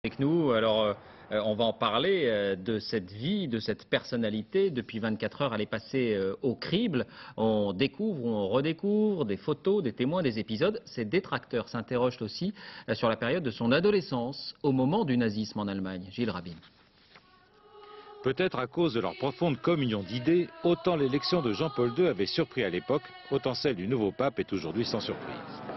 Avec nous, on va en parler de cette vie, de cette personnalité. Depuis 24 heures, elle est passée au crible. On découvre ou on redécouvre des photos, des témoins, des épisodes. Ses détracteurs s'interrogent aussi sur la période de son adolescence, au moment du nazisme en Allemagne. Gilles Rabin. Peut-être à cause de leur profonde communion d'idées, autant l'élection de Jean-Paul II avait surpris à l'époque, autant celle du nouveau pape est aujourd'hui sans surprise.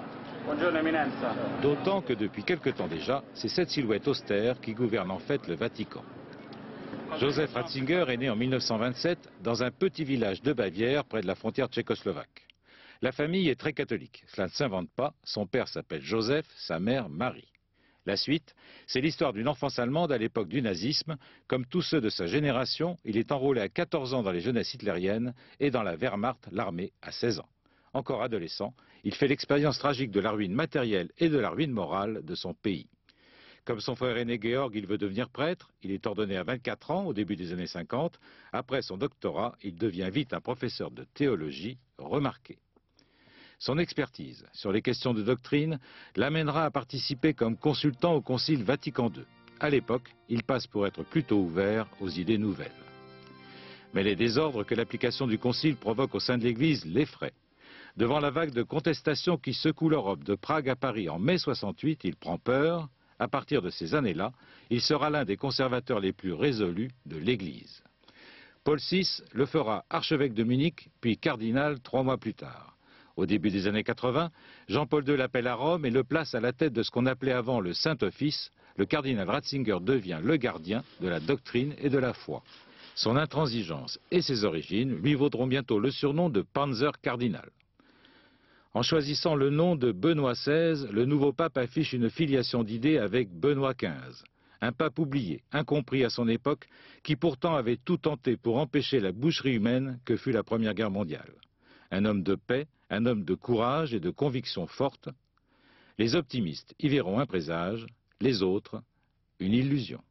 D'autant que depuis quelque temps déjà, c'est cette silhouette austère qui gouverne en fait le Vatican. Joseph Ratzinger est né en 1927 dans un petit village de Bavière près de la frontière tchécoslovaque. La famille est très catholique, cela ne s'invente pas, son père s'appelle Joseph, sa mère Marie. La suite, c'est l'histoire d'une enfance allemande à l'époque du nazisme. Comme tous ceux de sa génération, il est enrôlé à 14 ans dans les jeunesses hitlériennes et dans la Wehrmacht, l'armée, à 16 ans. Encore adolescent, il fait l'expérience tragique de la ruine matérielle et de la ruine morale de son pays. Comme son frère aîné Georg, il veut devenir prêtre. Il est ordonné à 24 ans, au début des années 50. Après son doctorat, il devient vite un professeur de théologie remarqué. Son expertise sur les questions de doctrine l'amènera à participer comme consultant au Concile Vatican II. À l'époque, il passe pour être plutôt ouvert aux idées nouvelles. Mais les désordres que l'application du Concile provoque au sein de l'Église l'effraient. Devant la vague de contestation qui secoue l'Europe de Prague à Paris en mai 68, il prend peur. À partir de ces années-là, il sera l'un des conservateurs les plus résolus de l'Église. Paul VI le fera archevêque de Munich, puis cardinal 3 mois plus tard. Au début des années 80, Jean-Paul II l'appelle à Rome et le place à la tête de ce qu'on appelait avant le Saint-Office. Le cardinal Ratzinger devient le gardien de la doctrine et de la foi. Son intransigeance et ses origines lui vaudront bientôt le surnom de Panzer Cardinal. En choisissant le nom de Benoît XVI, le nouveau pape affiche une filiation d'idées avec Benoît XV. Un pape oublié, incompris à son époque, qui pourtant avait tout tenté pour empêcher la boucherie humaine que fut la Première Guerre mondiale. Un homme de paix, un homme de courage et de conviction forte. Les optimistes y verront un présage, les autres, une illusion.